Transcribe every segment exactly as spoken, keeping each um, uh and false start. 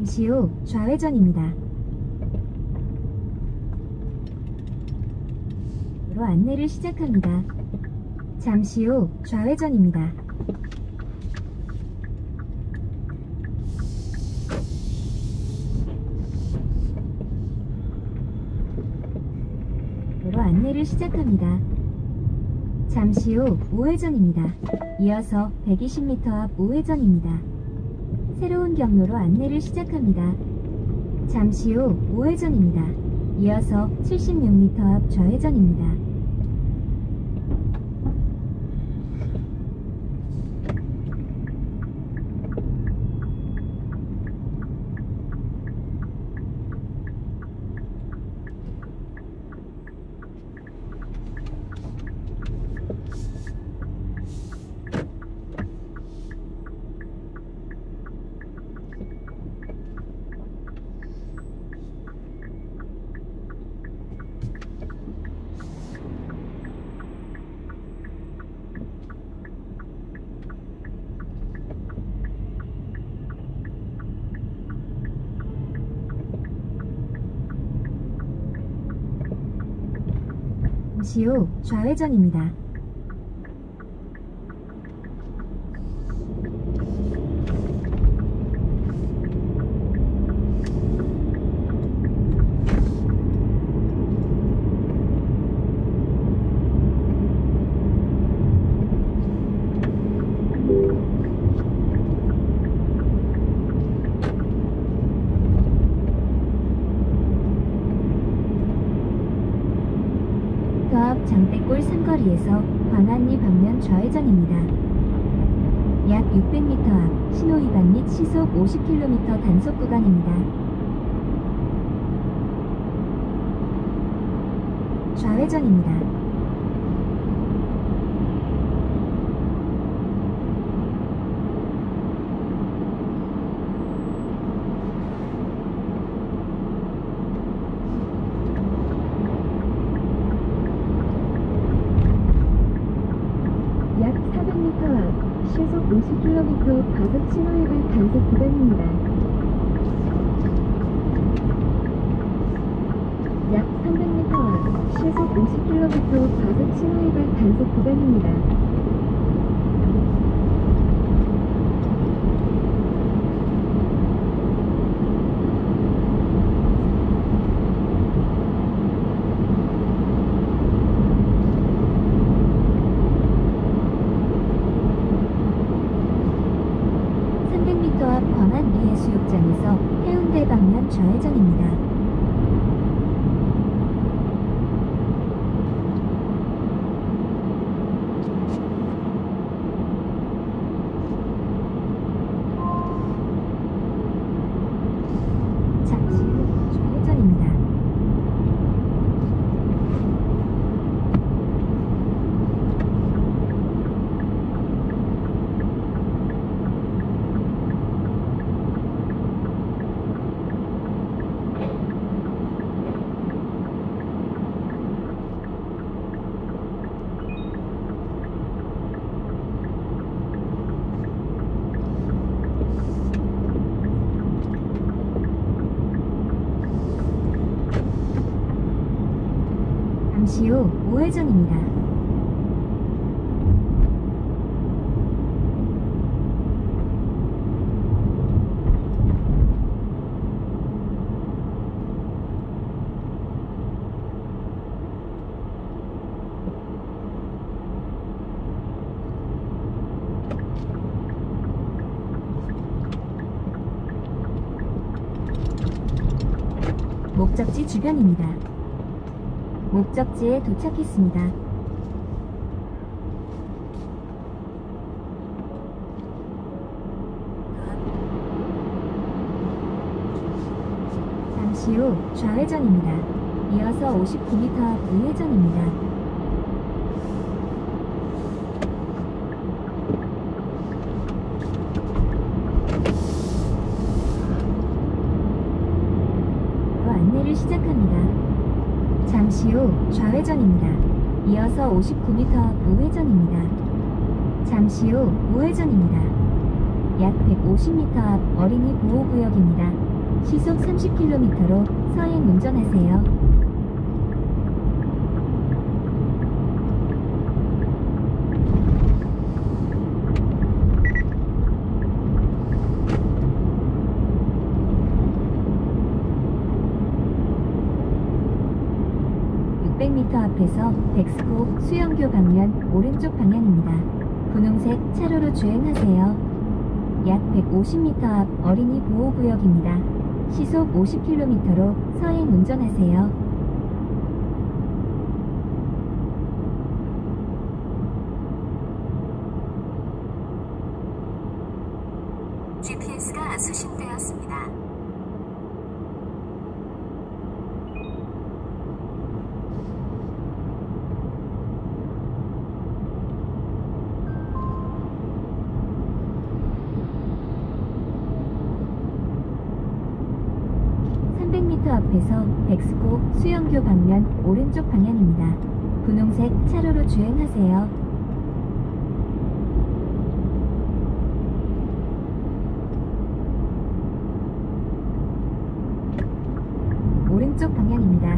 잠시 후 좌회전입니다. 도로 안내를 시작합니다. 잠시 후 좌회전입니다. 도로 안내를 시작합니다. 잠시 후 우회전입니다. 이어서 백이십 미터 앞 우회전입니다. 새로운 경로로 안내를 시작합니다. 잠시 후 우회전입니다. 이어서 칠십육 미터 앞 좌회전입니다. 잠시 후 좌회전입니다. 앞 장대골 삼거리에서 광안리 방면 좌회전입니다. 약 육백 미터 앞 신호위반 및 시속 오십 킬로미터 단속 구간입니다. 좌회전입니다. 시속 오십 킬로미터 과속 신호위반 단속 구간입니다. 약 삼백 미터 앞 시속 오십 킬로미터 과속 신호위반 단속 구간입니다. 앞 광안리 해수욕장에서 해운대 방면 좌회전입니다. 잠시 후 좌회전입니다. 잠시 후 우회전입니다. 목적지 주변입니다. 목적지에 도착했습니다. 잠시 후 좌회전입니다. 이어서 오십구 미터 앞 우회전입니다. 안내를 시작합니다. 잠시 후 좌회전입니다. 이어서 오십구 미터 앞 우회전입니다. 잠시 후 우회전입니다. 약 백오십 미터 앞 어린이 보호구역입니다. 시속 삼십 킬로미터로 서행 운전하세요. 육백 미터 앞에서 백스고 수영교 방면 오른쪽 방향입니다. 분홍색 차로로 주행하세요. 약 백오십 미터 앞 어린이 보호구역입니다. 시속 오십 킬로미터로 서행 운전하세요. 지피에스가 수신되었습니다. 삼백 미터 앞에서 백스고 수영교 방면 오른쪽 방향입니다. 분홍색 차로로 주행하세요. 오른쪽 방향입니다.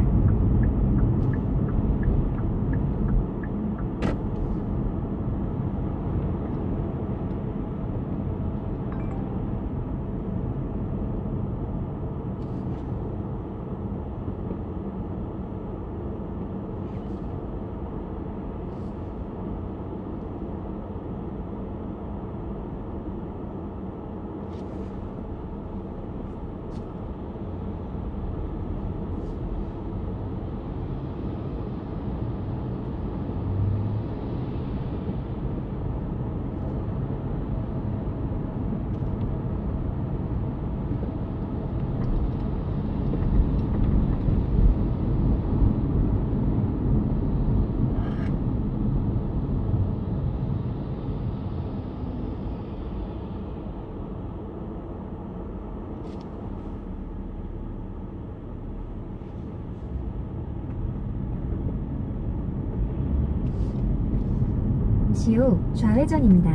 잠시 후 좌회전입니다.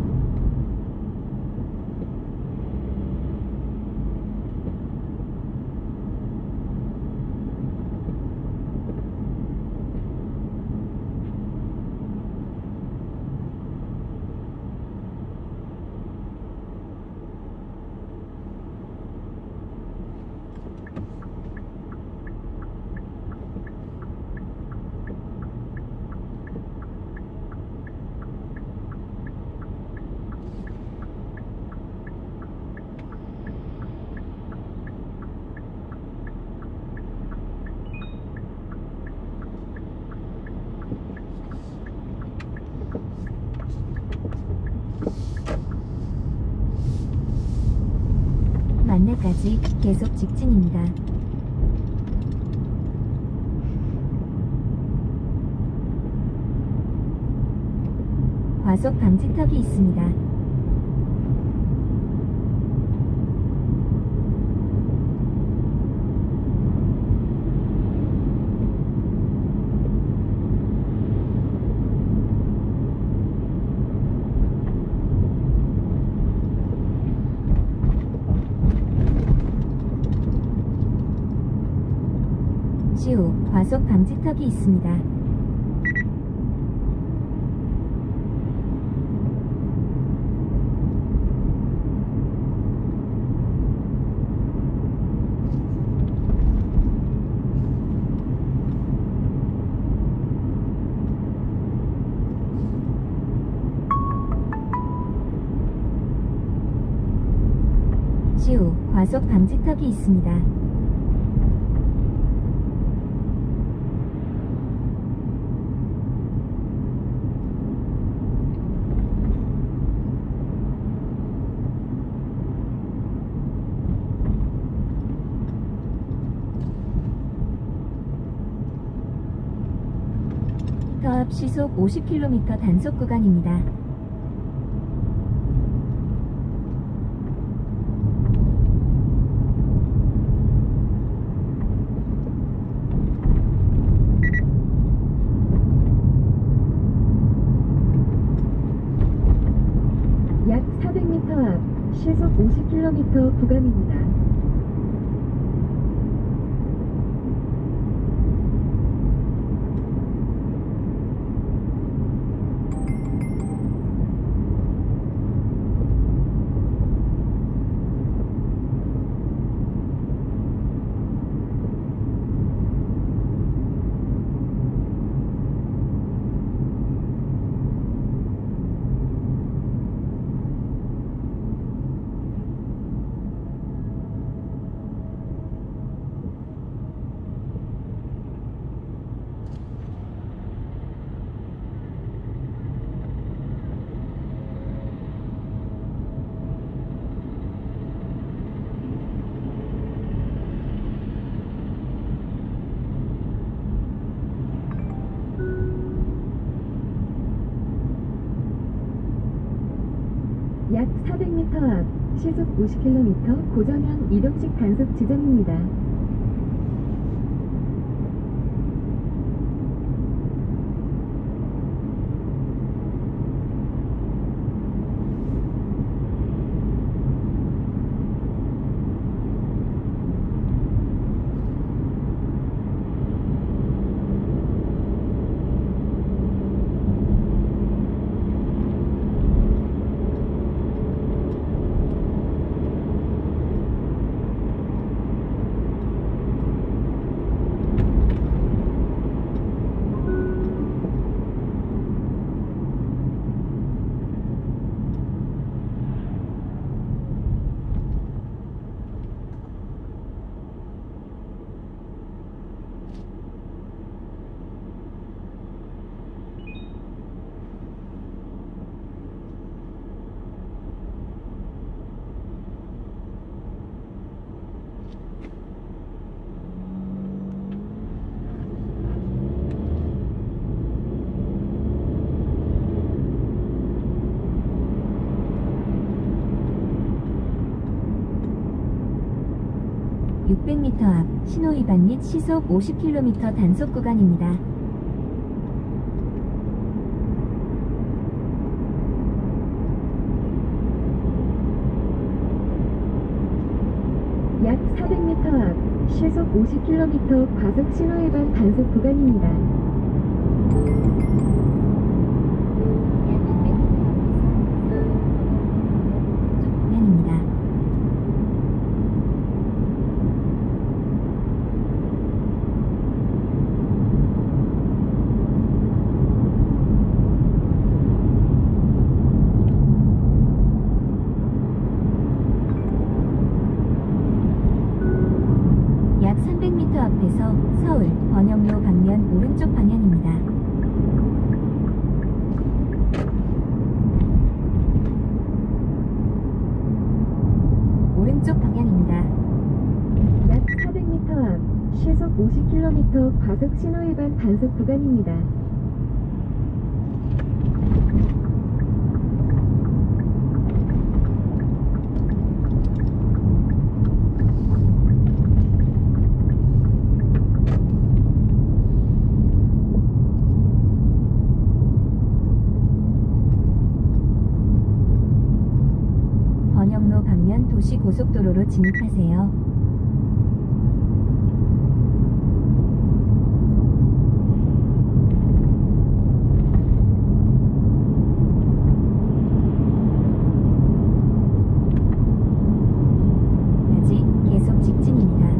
만내까지 계속 직진입니다. 과속 방지턱이 있습니다. 잠시 후 과속 방지턱이 있습니다. 잠시 후 과속 방지턱이 있습니다. 앞 시속 오십 킬로미터 단속 구간입니다. 약 사백 미터 앞 오십 킬로미터 구간입니다. 약 사백 미터 앞 시속 오십 킬로미터 고정형 이동식 단속 지점입니다. 육백 미터 앞 신호위반 및 시속 오십 킬로미터 단속 구간입니다. 약 사백 미터 앞 시속 오십 킬로미터 과속 신호위반 단속 구간입니다. 삼백 미터 앞에서 서울 번영로 방면 오른쪽 방향입니다. 오른쪽 방향입니다. 약 사백 미터 앞 시속 오십 킬로미터 과속 신호위반 단속 구간입니다. 번영로 방면 도시고속도로로 진입하세요. 아직 계속 직진입니다.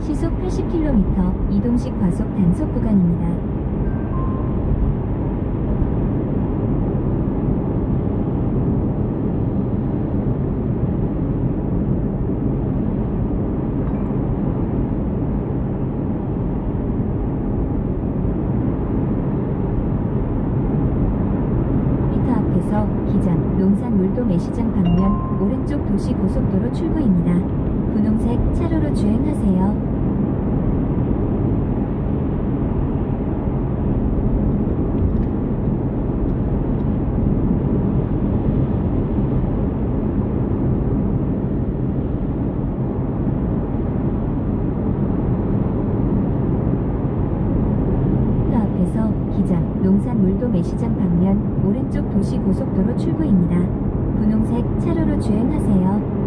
시속 팔십 킬로미터 이동식 과속 단속 구간입니다. 기장, 농산 물도 매시장 방면 오른쪽 도시고속도로 출구입니다. 분홍색 차로로 주행하세요. 기장, 농산 물도 매시장 방면 오른쪽 도시고속도로 출구입니다. 분홍색 차로로 주행하세요.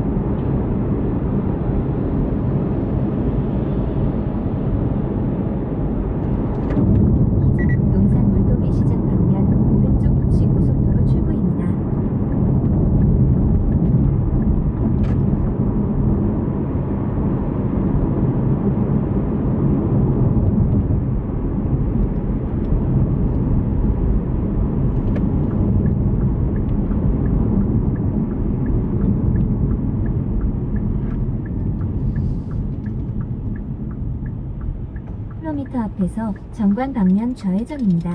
킬로미터 앞에서 정관 방면 좌회전입니다.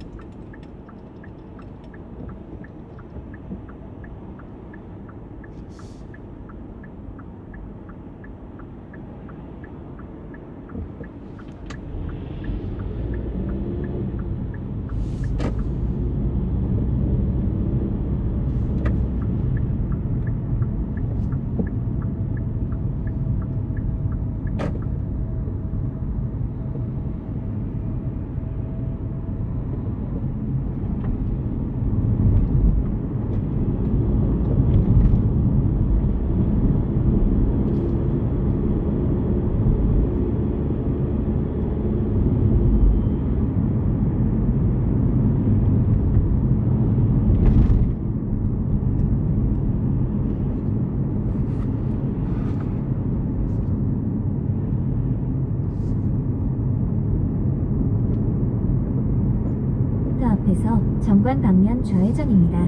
앞에서 정관 방면 좌회전입니다.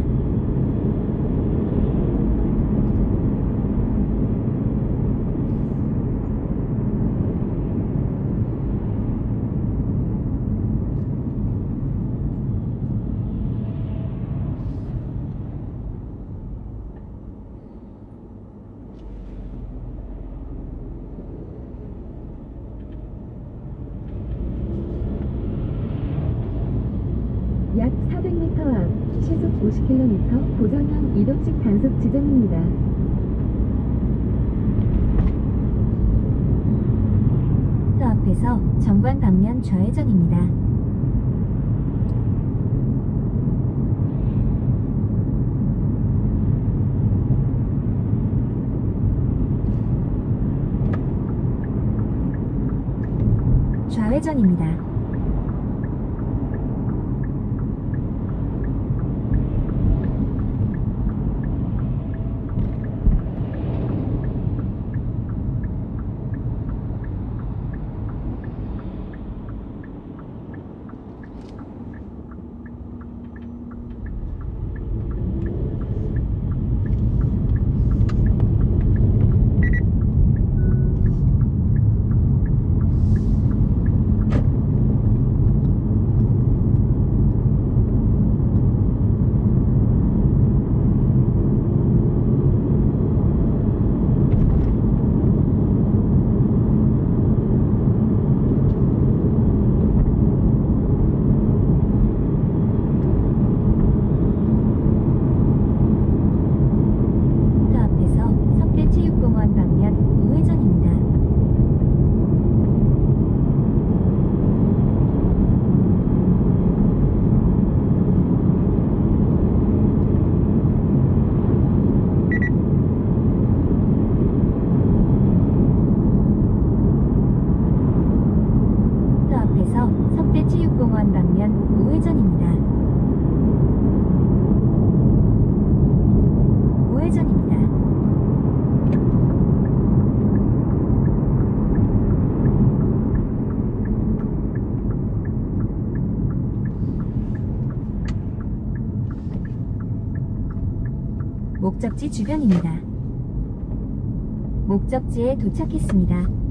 약 사백 미터 앞 시속 오십 킬로미터 고정형 이동식 단속 지점입니다. 그 앞에서 정관 방면 좌회전입니다. 좌회전입니다. 목적지 주변입니다. 목적지에 도착했습니다.